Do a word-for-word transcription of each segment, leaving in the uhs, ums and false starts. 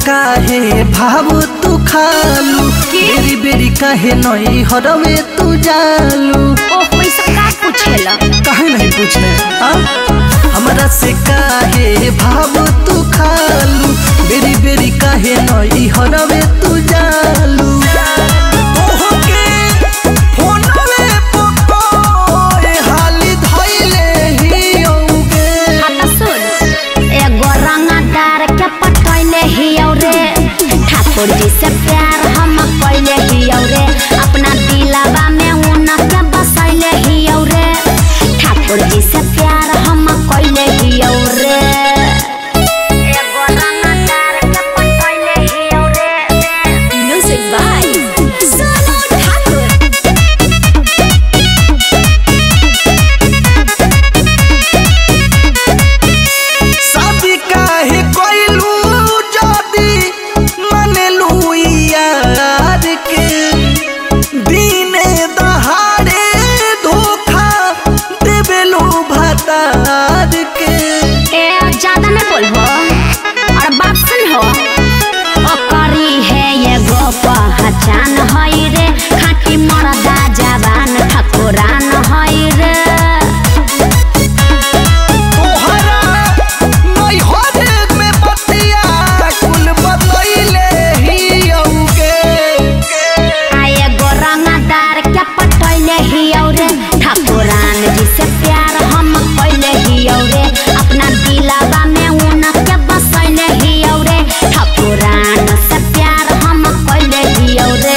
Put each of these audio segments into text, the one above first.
काहे भाव तू खालू बेरी बेरी काहे नई हरवे तू जालू। ओ पैसा का पूछेला काहे नहीं पूछे हमरा से काहे भाव तू खालू बेरी बेरी काहे नई हरवे तू जालू। जी से प्यार हम कैले हियौ रे अपना दिलवा में उनके बसैले हियौ रे ठाकुर जी से प्यार हम कैले हियौ रे एगो रंगदार के पटैले हियौ रे। Music by Sonu Thakur. शादी काहे कैलू ज्यादा न बोलबो और बात सुन हो ओ करी है ये गो पहचान हई रे खाटी मर्दा जवान ठकुरान हई रे। तोहरा नहीं होरे में बतिया कुल बतैले हियौ के आए गो रंगदार के पटैले हियौ रे ठकुरान जी से प्यार हम कैले हियौ रे अपना दिलवा में उनके बसैले हियौ रे ठाकुरान से प्यार हम कैले हियौ रे।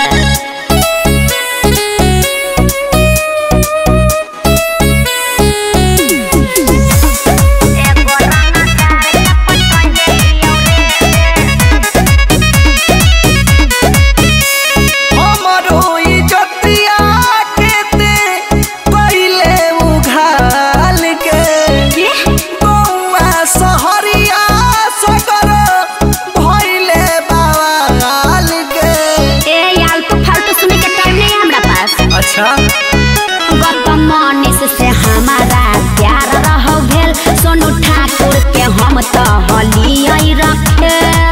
एगो रंगदार के पटैले हियौ रे हमरो इज्जतिया के ते पहिले उघाल के बौआ सहरिया सगर भइले बवाल के। ए यार तो फालतू सुने के टाइम नहीं है हमरा पास। अच्छा गत मनीष से हमारा प्यार रहो भेल सोनू ठाकुर के हम तो हलियै रखे।